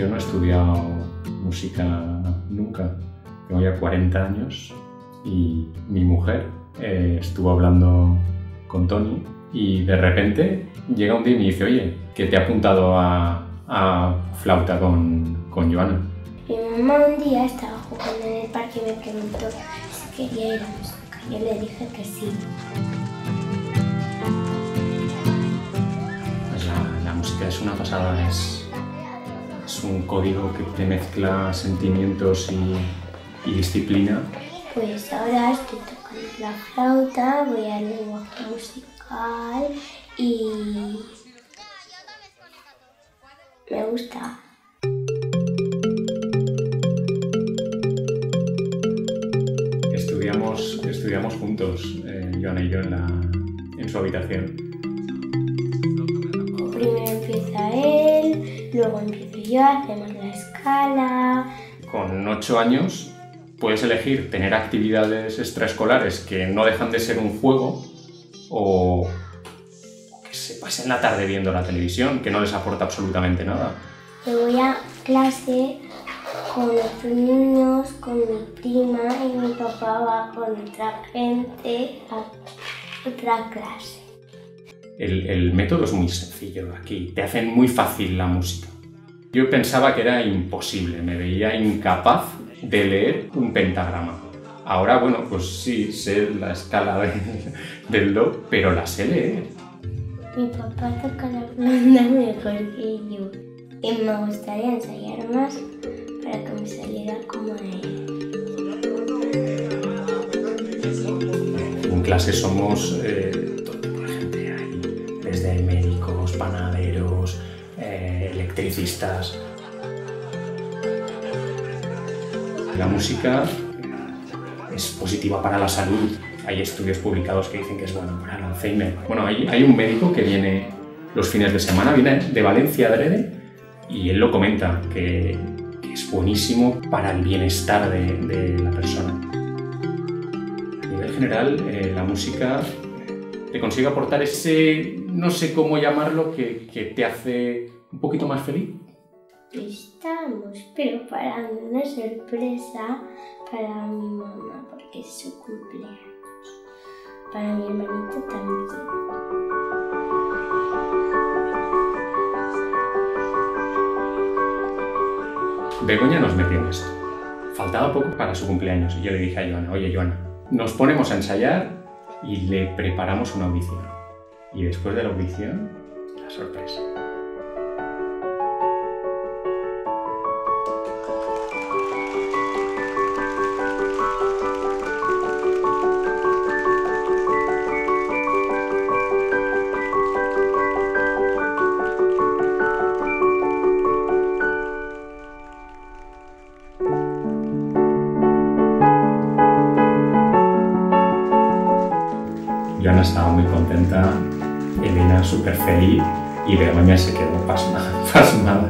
yo no he estudiado música nunca. Tengo ya 40 años y mi mujer estuvo hablando con Toni y de repente llega un día y me dice: oye, que te he apuntado a flauta con Joana. Mi mamá un día estaba jugando en el parque y me preguntó si quería ir a música. Yo le dije que sí. Pues la música es una pasada, es un código que te mezcla sentimientos y disciplina. Pues ahora estoy tocando la flauta, voy al lenguaje musical y me gusta. Estudiamos juntos, Joana y yo, en su habitación. Primero empieza él, luego empiezo yo, hacemos la escala. Con 8 años puedes elegir tener actividades extraescolares que no dejan de ser un juego o que se pasen la tarde viendo la televisión, que no les aporta absolutamente nada. Yo voy a clase con otros niños, con mi prima, y mi papá va con otra gente a otra clase. El método es muy sencillo aquí, te hacen muy fácil la música. Yo pensaba que era imposible, me veía incapaz de leer un pentagrama. Ahora, bueno, pues sí, sé la escala del do, pero la sé leer. Mi papá toca la flauta mejor que yo y me gustaría ensayar más para que me saliera como él. En clase somos todo tipo de gente, hay desde médicos, panaderos, electricistas. La música es positiva para la salud. Hay estudios publicados que dicen que es bueno para el Alzheimer. Bueno, hay un médico que viene los fines de semana, viene de Valencia adrede, y él lo comenta, que es buenísimo para el bienestar de la persona. A nivel general, la música te consigue aportar ese, no sé cómo llamarlo, que te hace un poquito más feliz. Estamos preparando una sorpresa para mi mamá porque es su cumpleaños. Para mi hermanito también. Begoña nos metió en esto. Faltaba poco para su cumpleaños y yo le dije a Joana: oye, Joana, nos ponemos a ensayar y le preparamos una audición. Y después de la audición, la sorpresa. Joana estaba muy contenta, Elena súper feliz y Begoña se quedó pasmada.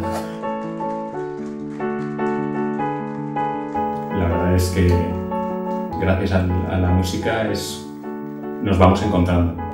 La verdad es que gracias a la música nos vamos encontrando.